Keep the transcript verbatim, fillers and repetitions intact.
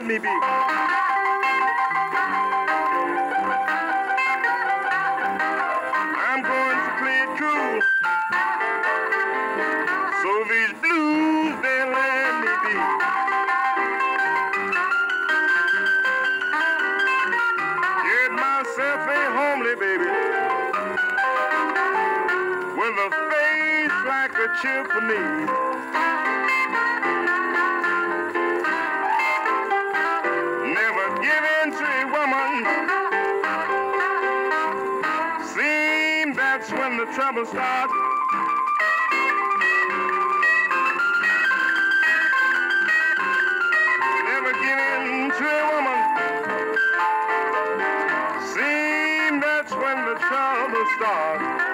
let me be. I'm going to play it cool, so these blues, they let me be. Get myself a homely baby with a face like a chimney. Never give in to a woman. Seems that's when the trouble starts. Never give in to a woman. Seems that's when the trouble starts.